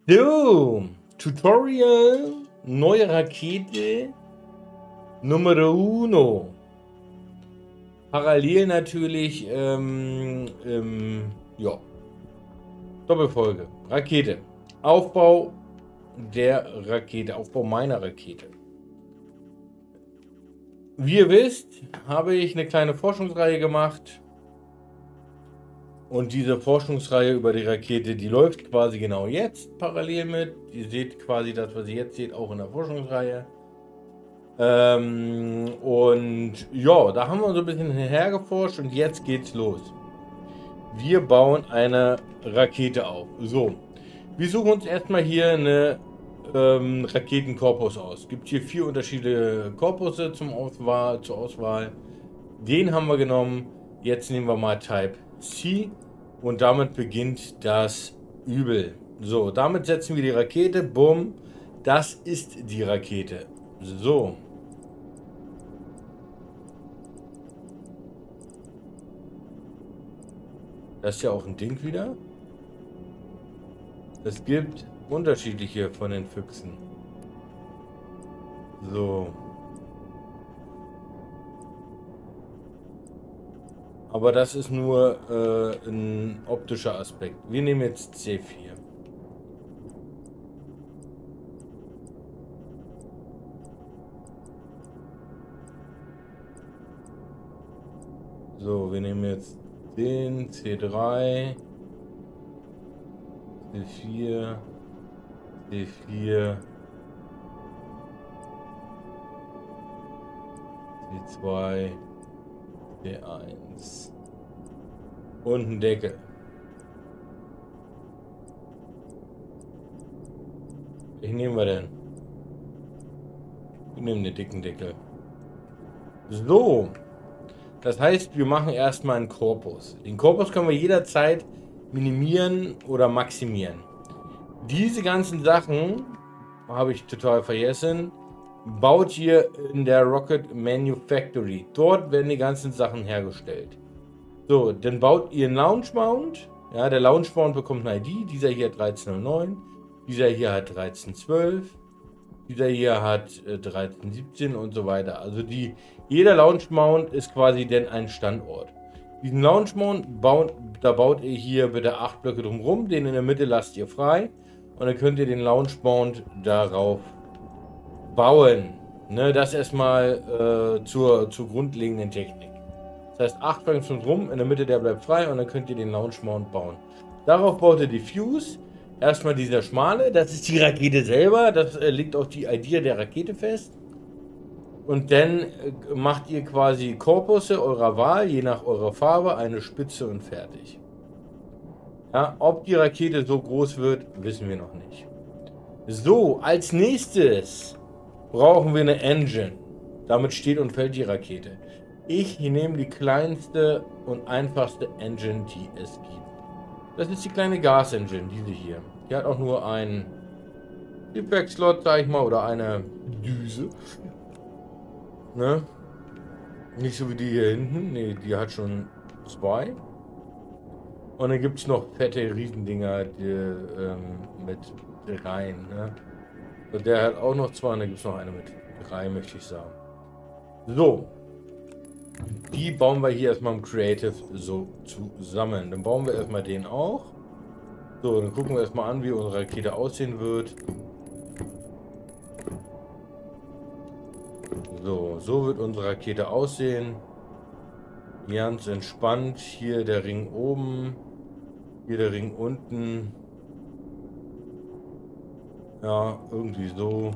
So, Tutorial, neue Rakete Nummer uno. Parallel natürlich, ja, Doppelfolge. Rakete. Aufbau der Rakete, Aufbau meiner Rakete. Wie ihr wisst, habe ich eine kleine Forschungsreihe gemacht. Und diese Forschungsreihe über die Rakete, die läuft quasi genau jetzt parallel mit. Ihr seht quasi das, was ihr jetzt seht, auch in der Forschungsreihe. Und ja, da haben wir so ein bisschen hergeforscht und jetzt geht's los. Wir bauen eine Rakete auf. So, wir suchen uns erstmal hier eine Raketenkorpus aus. Es gibt hier 4 unterschiedliche Korpusse zur Auswahl. Den haben wir genommen. Jetzt nehmen wir mal Type C und damit beginnt das Übel. So, damit setzen wir die Rakete. Bumm, das ist die Rakete. So. Das ist ja auch ein Ding wieder. Es gibt unterschiedliche von den Füchsen. So. Aber das ist nur ein optischer Aspekt. Wir nehmen jetzt C4. So, wir nehmen jetzt den C3, C4, C4, C2, C1 und ein Deckel. Welchen nehmen wir denn? Wir nehmen den dicken Deckel. So. Das heißt, wir machen erstmal einen Korpus. Den Korpus können wir jederzeit minimieren oder maximieren. Diese ganzen Sachen, habe ich total vergessen, baut ihr in der Rocket Manufactory. Dort werden die ganzen Sachen hergestellt. So, dann baut ihr einen Launch Mount. Ja, der Launch Mount bekommt eine ID. Dieser hier hat 1309, dieser hier hat 1312. Dieser hier hat 1317 und so weiter. Also jeder Launch Mount ist quasi denn ein Standort. Diesen Launch Mount da baut ihr hier bitte 8 Blöcke drumherum. Den in der Mitte lasst ihr frei. Und dann könnt ihr den Launch Mount darauf bauen. Ne, das erstmal zur grundlegenden Technik. Das heißt 8 Blöcke drumherum, in der Mitte der bleibt frei und dann könnt ihr den Launch Mount bauen. Darauf baut ihr die Fuse. Erstmal dieser schmale, das ist die Rakete selber, das liegt auf die ID der Rakete fest. Und dann macht ihr quasi Korpusse eurer Wahl, je nach eurer Farbe, eine Spitze und fertig. Ja, ob die Rakete so groß wird, wissen wir noch nicht. So, als nächstes brauchen wir eine Engine. Damit steht und fällt die Rakete. Ich nehme die kleinste und einfachste Engine, die es gibt. Das ist die kleine Gas-Engine, diese hier. Die hat auch nur einen Triebwerkslot, sag ich mal, oder eine Düse. Ne? Nicht so wie die hier hinten. Ne, die hat schon 2. Und dann gibt es noch fette Riesendinger die, mit 3. Ne? Und der hat auch noch 2. Und dann gibt es noch eine mit 3, möchte ich sagen. So. Die bauen wir hier erstmal im Creative so zusammen. Dann bauen wir erstmal den auch. So, dann gucken wir erstmal an, wie unsere Rakete aussehen wird. So wird unsere Rakete aussehen. Ganz entspannt. Hier der Ring oben. Hier der Ring unten. Ja, irgendwie so.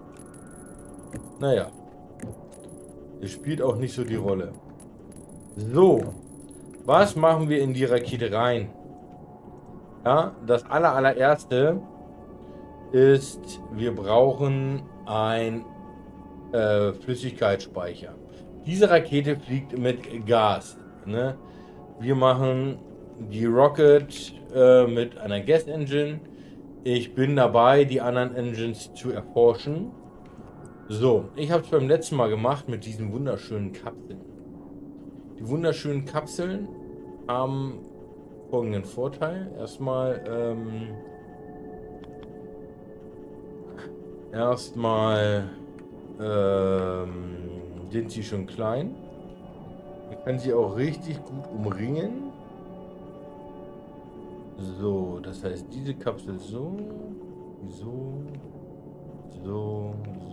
Naja. Es spielt auch nicht so die Rolle. So. Was machen wir in die Rakete rein? Ja, das allererste ist, wir brauchen ein Flüssigkeitsspeicher. Diese Rakete fliegt mit Gas. Ne? Wir machen die Rocket mit einer Gas Engine. Ich bin dabei, die anderen Engines zu erforschen. So, ich habe es beim letzten Mal gemacht mit diesen wunderschönen Kapseln. Die wunderschönen Kapseln haben folgenden Vorteil. Erstmal Erstmal sind sie schon klein. Man kann sie auch richtig gut umringen. So, das heißt, diese Kapsel so, so, so,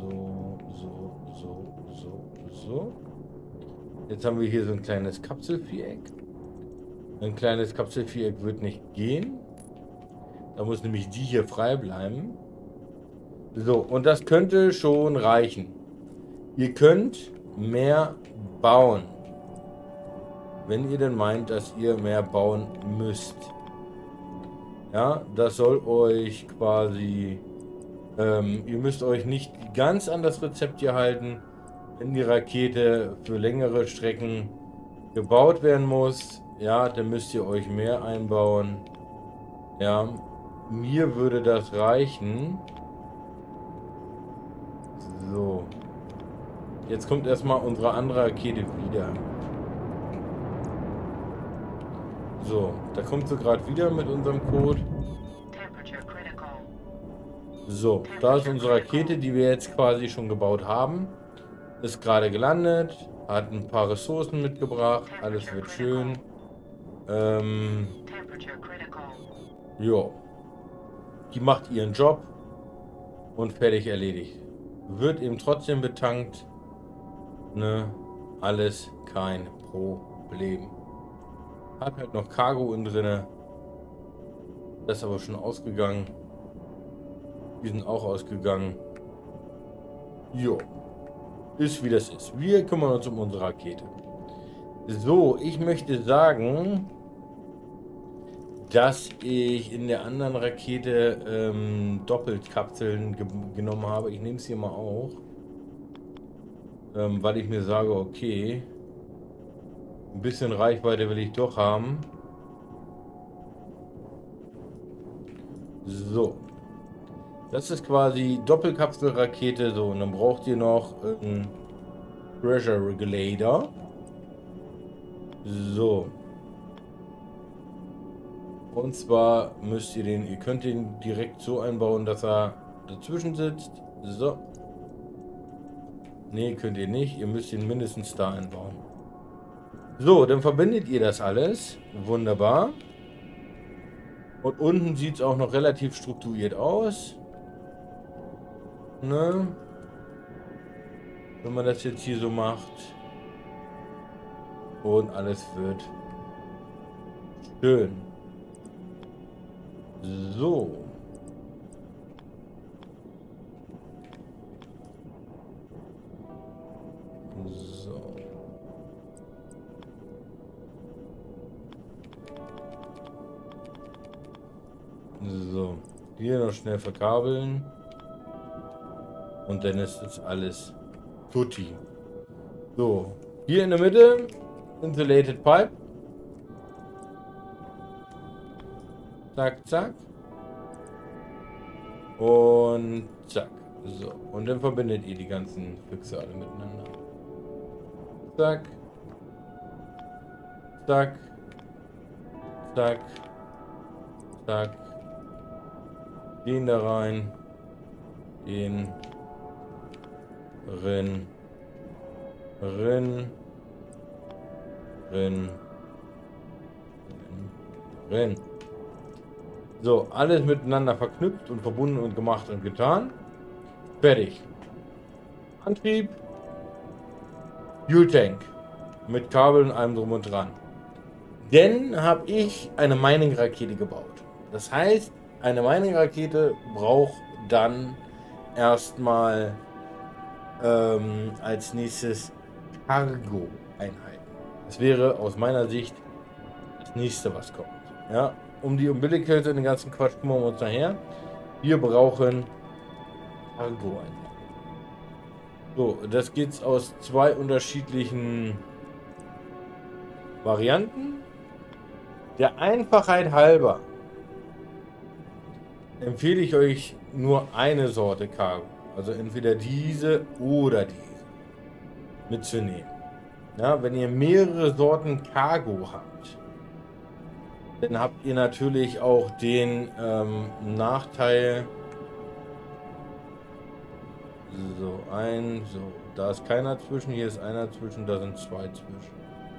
so. Jetzt haben wir hier so ein kleines Kapselviereck. Ein kleines Kapselviereck wird nicht gehen. Da muss nämlich die hier frei bleiben. So, und das könnte schon reichen. Ihr könnt mehr bauen. Wenn ihr denn meint, dass ihr mehr bauen müsst. Ja, das soll euch quasi... ihr müsst euch nicht ganz an das Rezept hier halten. Wenn die Rakete für längere Strecken gebaut werden muss, ja, dann müsst ihr euch mehr einbauen. Ja, mir würde das reichen. So. Jetzt kommt erstmal unsere andere Rakete wieder. So, da kommt sie gerade wieder mit unserem Code. So, da ist unsere Rakete, die wir jetzt quasi schon gebaut haben. Ist gerade gelandet, hat ein paar Ressourcen mitgebracht, alles wird schön. Jo. Die macht ihren Job und fertig erledigt. Wird eben trotzdem betankt. Ne, alles kein Problem. Hat halt noch Cargo in drinne. Das ist aber schon ausgegangen. Die sind auch ausgegangen. Jo. Ist wie das ist. Wir kümmern uns um unsere Rakete. So, ich möchte sagen, dass ich in der anderen Rakete doppelt Kapseln genommen habe. Ich nehme es hier mal auch. Weil ich mir sage, okay, ein bisschen Reichweite will ich doch haben. So. Das ist quasi Doppelkapselrakete. So, und dann braucht ihr noch einen Pressure Regulator. So. Und zwar müsst ihr ihr könnt den direkt so einbauen, dass er dazwischen sitzt. So. Nee, könnt ihr nicht. Ihr müsst ihn mindestens da einbauen. So, dann verbindet ihr das alles. Wunderbar. Und unten sieht es auch noch relativ strukturiert aus. Ne? Wenn man das jetzt hier so macht. Und alles wird schön. So. So. So. Hier noch schnell verkabeln. Und dann ist das alles tutti. So. Hier in der Mitte. Insulated Pipe. Zack, zack. Und zack. So. Und dann verbindet ihr die ganzen Füchse alle miteinander. Zack. Zack. Zack. Zack. Den da rein. Den. Rin. Rin. Rin. Rin. So, alles miteinander verknüpft und verbunden und gemacht und getan. Fertig. Antrieb. Fuel Tank. Mit Kabel und allem drum und dran. Dann habe ich eine Mining-Rakete gebaut. Das heißt, eine Mining-Rakete braucht dann erstmal als nächstes Cargo-Einheiten. Das wäre aus meiner Sicht das nächste, was kommt. Ja, um die Umbilical und den ganzen Quatsch kümmern wir uns nachher. Wir brauchen Cargo-Einheiten. So, das geht aus zwei unterschiedlichen Varianten. Der Einfachheit halber empfehle ich euch nur eine Sorte Cargo. Also entweder diese oder diese mitzunehmen. Ja, wenn ihr mehrere Sorten Cargo habt, dann habt ihr natürlich auch den Nachteil, So, so. Da ist keiner zwischen, hier ist einer zwischen, da sind zwei zwischen.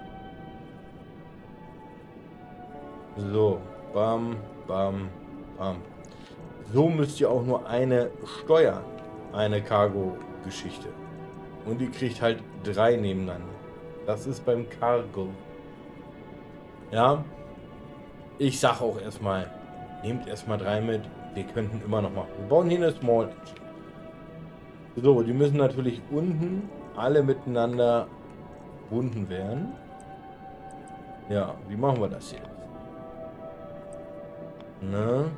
So, bam, bam, bam. So müsst ihr auch nur eine steuern, eine Cargo-Geschichte. Und ihr kriegt halt 3 nebeneinander. Das ist beim Cargo. Ja, ich sag auch erstmal, nehmt erstmal 3 mit. Wir könnten immer noch machen. Wir bauen hier eine Small Engine. So, die müssen natürlich unten alle miteinander verbunden werden. Ja, wie machen wir das jetzt? Ne?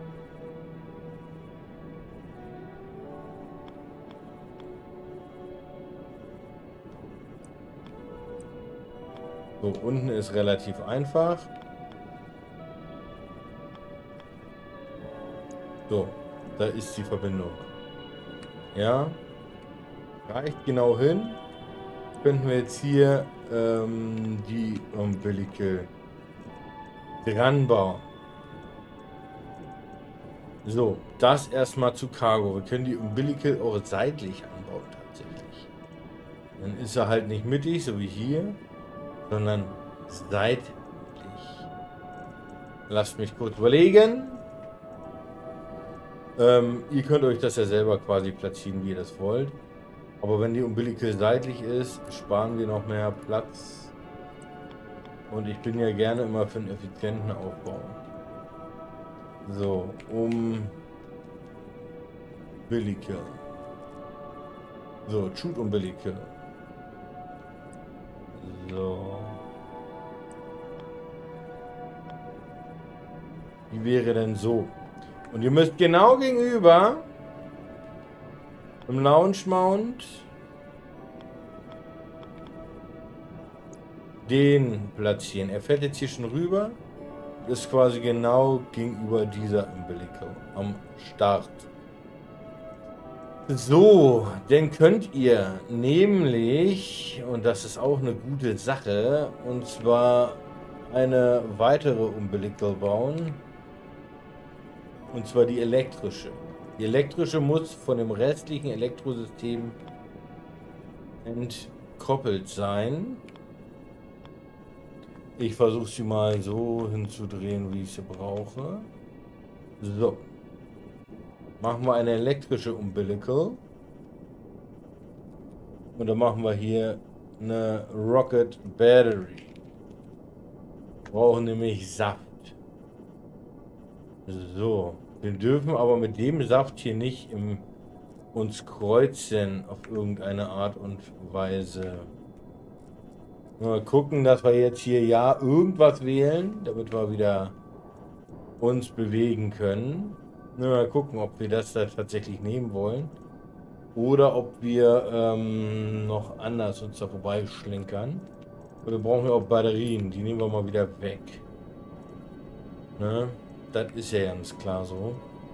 So, unten ist relativ einfach. So, da ist die Verbindung. Ja, reicht genau hin. Könnten wir jetzt hier die Umbilical dran bauen. So, das erstmal zu Cargo. Wir können die Umbilical auch seitlich anbauen tatsächlich. Dann ist er halt nicht mittig, so wie hier, sondern seitlich. Lasst mich kurz überlegen. Ihr könnt euch das ja selber quasi platzieren, wie ihr das wollt. Aber wenn die Umbilical seitlich ist, sparen wir noch mehr Platz. Und ich bin ja gerne immer für einen effizienten Aufbau. So, Umbilical. So, Shoot Umbilical. So. Wie wäre denn so? Und ihr müsst genau gegenüber im Launch Mount den platzieren. Er fährt jetzt hier schon rüber. Ist quasi genau gegenüber dieser Umbilical am Start. So, dann könnt ihr nämlich, und das ist auch eine gute Sache, und zwar eine weitere Umbilical bauen. Und zwar die elektrische. Die elektrische muss von dem restlichen Elektrosystem entkoppelt sein. Ich versuche sie mal so hinzudrehen, wie ich sie brauche. So. Machen wir eine elektrische Umbilical. Und dann machen wir hier eine Rocket Battery. Wir brauchen nämlich Saft. So. Wir dürfen aber mit dem Saft hier nicht uns kreuzen auf irgendeine Art und Weise. Mal gucken, dass wir jetzt hier ja irgendwas wählen, damit wir wieder uns bewegen können. Mal gucken, ob wir das da tatsächlich nehmen wollen. Oder ob wir noch anders uns da vorbeischlinkern. Wir brauchen ja auch Batterien, die nehmen wir mal wieder weg. Ne? Das ist ja ganz klar so.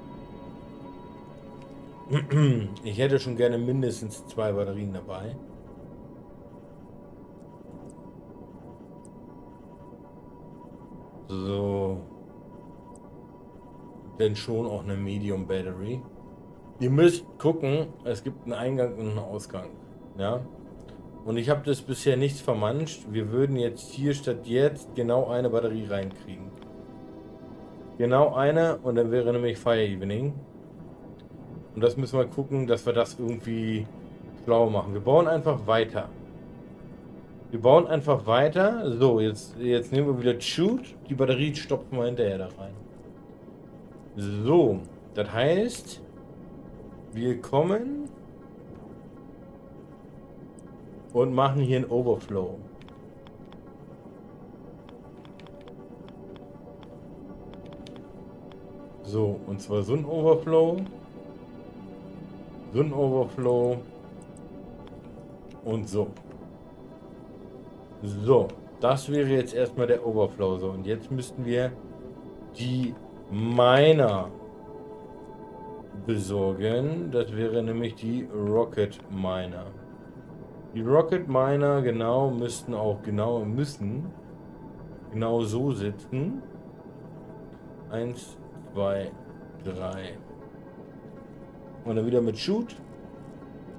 Ich hätte schon gerne mindestens 2 Batterien dabei. So. Denn schon auch eine Medium Battery. Ihr müsst gucken, es gibt einen Eingang und einen Ausgang. Ja. Und ich habe das bisher nichts vermanscht. Wir würden jetzt hier statt jetzt genau eine Batterie reinkriegen. Genau eine und dann wäre nämlich Fire Evening. Und das müssen wir gucken, dass wir das irgendwie schlau machen. Wir bauen einfach weiter. Wir bauen einfach weiter. So, jetzt nehmen wir wieder Shoot. Die Batterie stopfen wir hinterher da rein. So, das heißt, wir kommen und machen hier einen Overflow. So, und zwar so ein Overflow. So ein Overflow. Und so. So, das wäre jetzt erstmal der Overflow. So, und jetzt müssten wir die Miner besorgen. Das wäre nämlich die Rocket Miner. Die Rocket Miner müssten genau so sitzen. 1, 2, 3. Und dann wieder mit Shoot.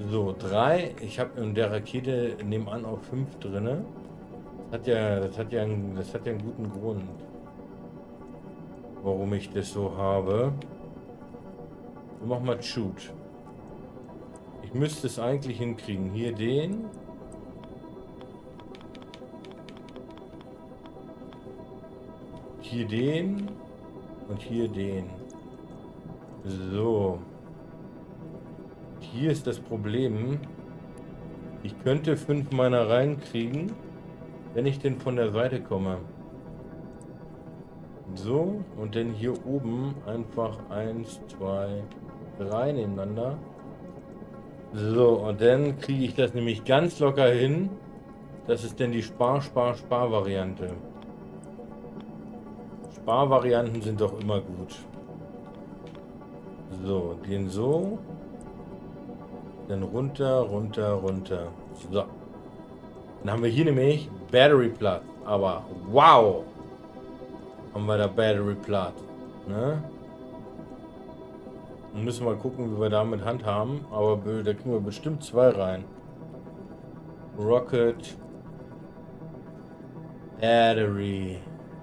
So, 3. Ich habe in der Rakete nebenan auch 5 drin. Das hat ja einen guten Grund, warum ich das so habe. Wir machen mal Shoot. Ich müsste es eigentlich hinkriegen. Hier den. Hier den. Und hier den. So. Hier ist das Problem. Ich könnte 5 meiner reinkriegen, wenn ich denn von der Seite komme. So. Und dann hier oben einfach 1, 2, 3 nebeneinander. So. Und dann kriege ich das nämlich ganz locker hin. Das ist denn die Spar-Variante. Sparvarianten sind doch immer gut. So, den so. Dann runter, runter, runter. So. Dann haben wir hier nämlich Battery Platz. Aber wow! Haben wir da Battery Platz. Ne? Dann müssen wir gucken, wie wir da mit handhaben. Aber da kriegen wir bestimmt 2 rein. Rocket. Battery.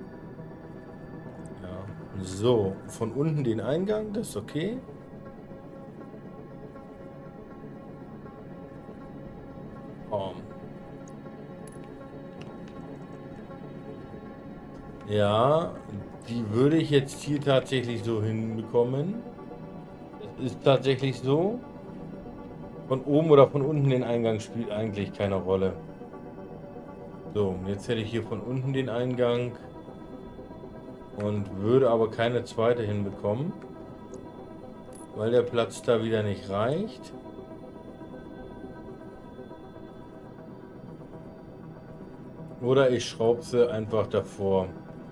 Ja. So. Von unten den Eingang. Das ist okay. Ja, die würde ich jetzt hier tatsächlich so hinbekommen. Das ist tatsächlich so. Von oben oder von unten den Eingang spielt eigentlich keine Rolle. So, jetzt hätte ich hier von unten den Eingang und würde aber keine zweite hinbekommen, weil der Platz da wieder nicht reicht. Oder ich schraube sie einfach davor.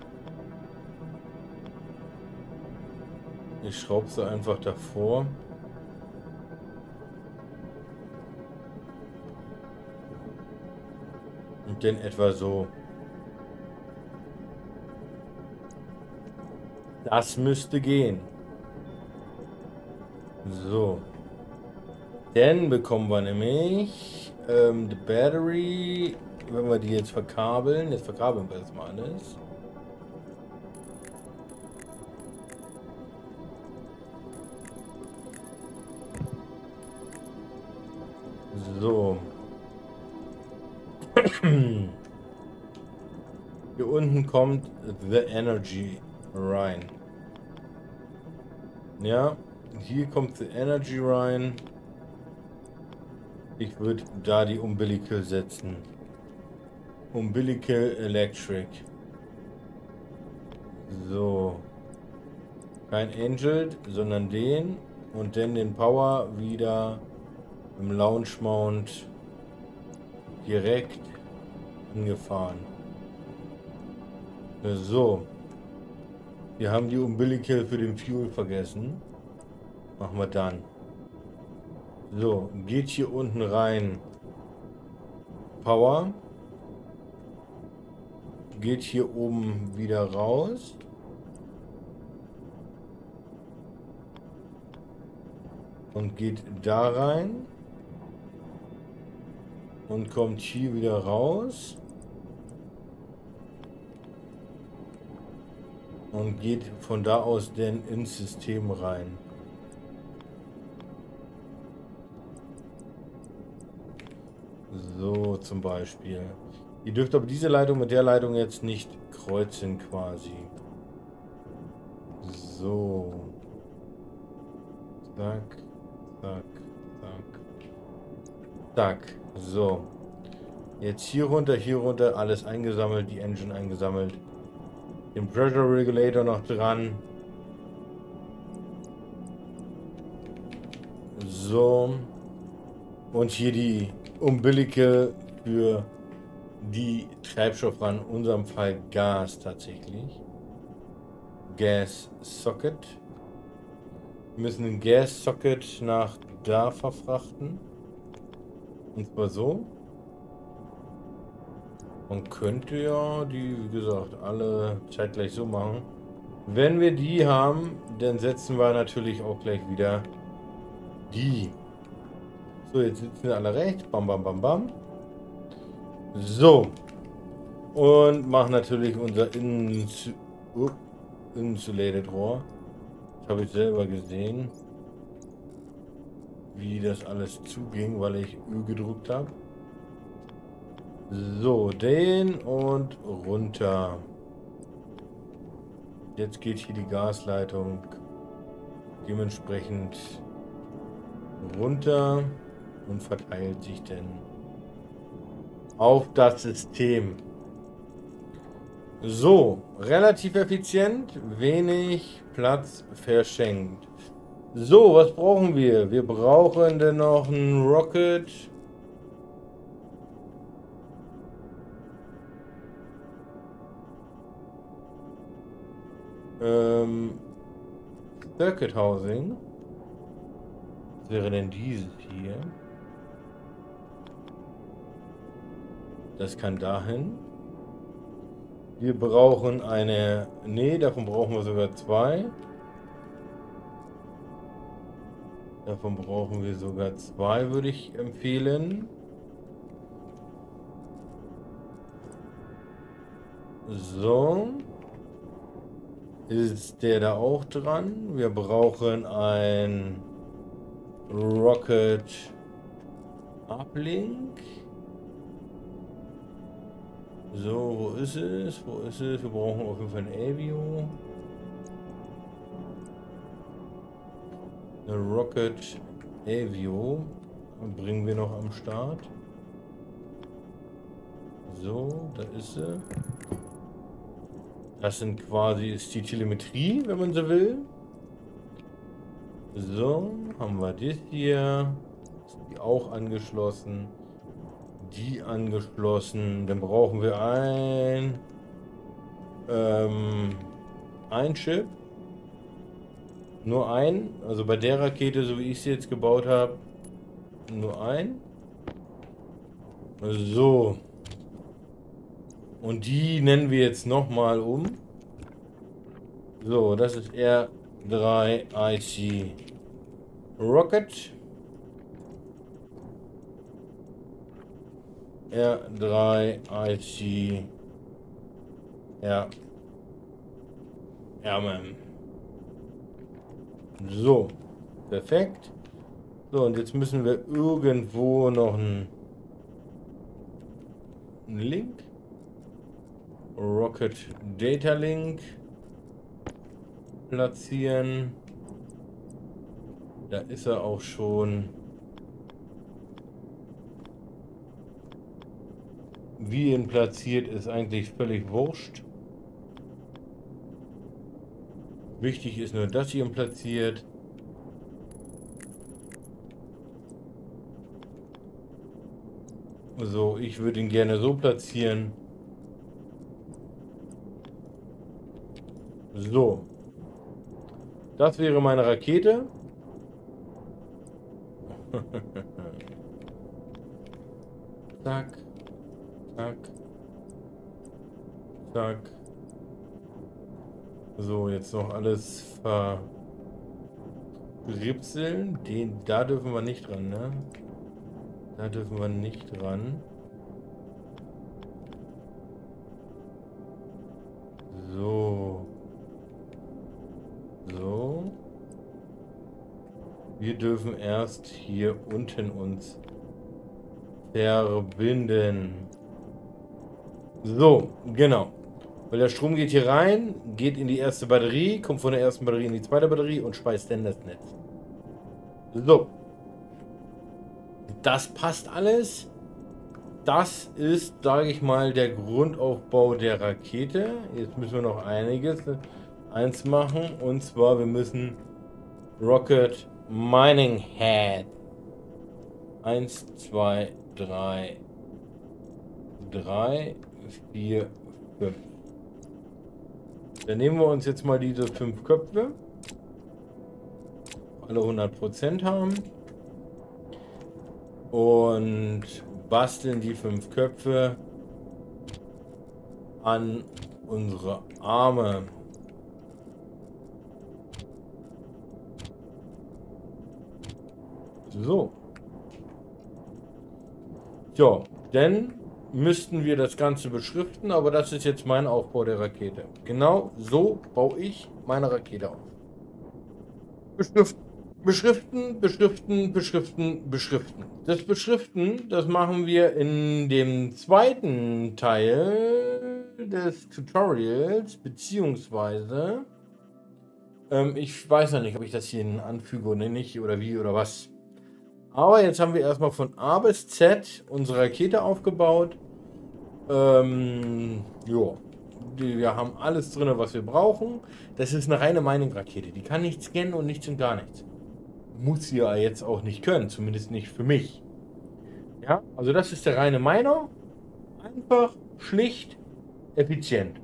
Ich schraube sie einfach davor. Und dann etwa so. Das müsste gehen. So. Dann bekommen wir nämlich die Battery. Wenn wir die jetzt verkabeln. Jetzt verkabeln wir das mal alles. So. Hier unten kommt The Energy rein. Ja, hier kommt The Energy rein. Ich würde da die Umbilical setzen. Umbilical Electric. So. Kein Angel, sondern den. Und dann den Power wieder im Launch Mount direkt angefahren. So. Wir haben die Umbilical für den Fuel vergessen. Machen wir dann. So, geht hier unten rein. Power. Geht hier oben wieder raus. Und geht da rein. Und kommt hier wieder raus. Und geht von da aus dann ins System rein. So zum Beispiel. Ihr dürft aber diese Leitung mit der Leitung jetzt nicht kreuzen quasi. So. Zack, zack, zack. Zack. So. Jetzt hier runter, alles eingesammelt, die Engine eingesammelt. Den Pressure Regulator noch dran. So. Und hier die Umbilical für die Treibstoffrad, in unserem Fall Gas tatsächlich. Gas Socket. Wir müssen den Gas Socket nach da verfrachten. Und zwar so. Man könnte ja die, wie gesagt, alle zeitgleich so machen. Wenn wir die haben, dann setzen wir natürlich auch gleich wieder die. So, jetzt sitzen alle rechts. Bam, bam, bam, bam. So. Und machen natürlich unser Insulated Rohr. Das habe ich selber gesehen, wie das alles zuging, weil ich Ö gedrückt habe. So, den und runter. Jetzt geht hier die Gasleitung dementsprechend runter und verteilt sich dann auf das System. So, relativ effizient, wenig Platz verschenkt. So, was brauchen wir? Wir brauchen dann noch einen Rocket. Circuit Housing. Was wäre denn dieses hier? Das kann dahin. Wir brauchen eine... Nee, davon brauchen wir sogar zwei. Davon brauchen wir sogar zwei, würde ich empfehlen. So. Ist der da auch dran? Wir brauchen ein Rocket Uplink. So, wo ist es? Wo ist es? Wir brauchen auf jeden Fall ein Avio. Eine Rocket Avio bringen wir noch am Start. So, da ist sie. Das sind quasi, ist die Telemetrie, wenn man so will. So, haben wir das hier. Ist die auch angeschlossen. Die angeschlossen. Dann brauchen wir ein Chip. Nur ein. Also bei der Rakete, so wie ich sie jetzt gebaut habe, nur ein. So. Und die nennen wir jetzt nochmal um. So, das ist R3IC Rocket. R3IC. Ja. Ja, Mann. So. Perfekt. So, und jetzt müssen wir irgendwo noch einen Link. Rocket Data Link platzieren. Da ist er auch schon. Wie ihn platziert, ist eigentlich völlig wurscht. Wichtig ist nur, dass ihr ihn platziert. So, ich würde ihn gerne so platzieren. So. Das wäre meine Rakete. Zack. Zack. Zack. So, jetzt noch alles verripseln. Da dürfen wir nicht dran, ne? Da dürfen wir nicht dran. So. So. Wir dürfen erst hier unten uns verbinden. So, genau. Weil der Strom geht hier rein, geht in die erste Batterie, kommt von der ersten Batterie in die zweite Batterie und speist dann das Netz. So. Das passt alles. Das ist, sage ich mal, der Grundaufbau der Rakete. Jetzt müssen wir noch eins machen. Und zwar, wir müssen Rocket Mining Head. 1, 2, 3, 4, 5. Dann nehmen wir uns jetzt mal diese 5 Köpfe. Alle 100% haben. Und basteln die 5 Köpfe an unsere Arme. So. So, dann müssten wir das Ganze beschriften, aber das ist jetzt mein Aufbau der Rakete. Genau so baue ich meine Rakete auf. Beschriften, beschriften, beschriften, beschriften. Das Beschriften, das machen wir in dem zweiten Teil des Tutorials, beziehungsweise ich weiß noch nicht, ob ich das hier anfüge oder nicht, oder wie oder was. Aber jetzt haben wir erstmal von A bis Z unsere Rakete aufgebaut. Ja, wir haben alles drin, was wir brauchen. Das ist eine reine Mining-Rakete. Die kann nicht scannen und nichts und gar nichts. Muss sie ja jetzt auch nicht können, zumindest nicht für mich. Ja, also das ist der reine Miner. Einfach, schlicht, effizient.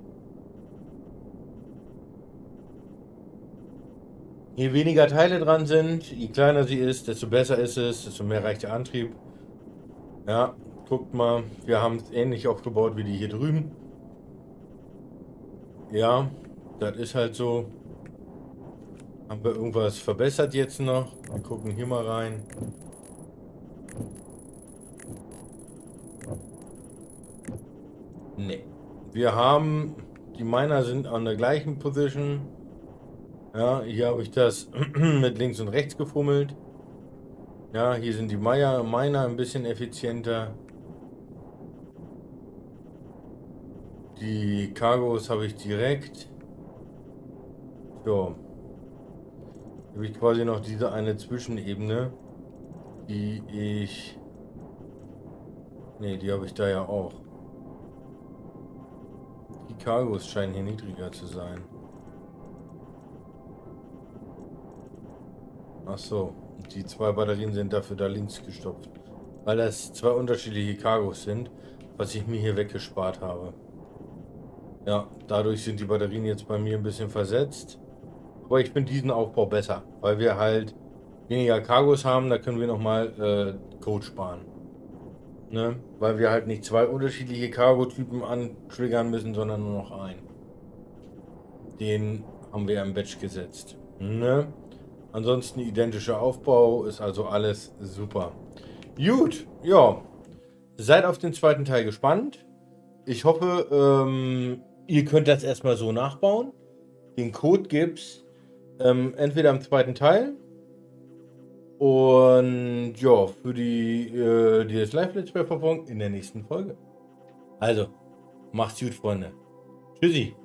Je weniger Teile dran sind, je kleiner sie ist, desto besser ist es, desto mehr reicht der Antrieb. Ja, guckt mal, wir haben es ähnlich aufgebaut wie die hier drüben. Ja, das ist halt so. Haben wir irgendwas verbessert jetzt noch? Wir gucken hier mal rein. Ne. Wir haben, die Miner sind an der gleichen Position. Ja, hier habe ich das mit links und rechts gefummelt. Ja, hier sind die Miner ein bisschen effizienter. Die Cargos habe ich direkt. So. Hier habe ich quasi noch diese eine Zwischenebene, die ich... Ne, die habe ich da ja auch. Die Cargos scheinen hier niedriger zu sein. Ach so, die zwei Batterien sind dafür da links gestopft. Weil das zwei unterschiedliche Cargos sind, was ich mir hier weggespart habe. Ja, dadurch sind die Batterien jetzt bei mir ein bisschen versetzt. Aber ich finde diesen Aufbau besser, weil wir halt weniger Cargos haben, da können wir nochmal Code sparen. Ne? Weil wir halt nicht zwei unterschiedliche Cargo-Typen antriggern müssen, sondern nur noch einen. Den haben wir im Batch gesetzt. Ne? Ansonsten identischer Aufbau, ist also alles super. Gut, ja. Seid auf den zweiten Teil gespannt. Ich hoffe, ihr könnt das erstmal so nachbauen. Den Code gibt's entweder im zweiten Teil und ja, für die das Live-Let's Play verfolgen in der nächsten Folge. Also, macht's gut, Freunde. Tschüssi.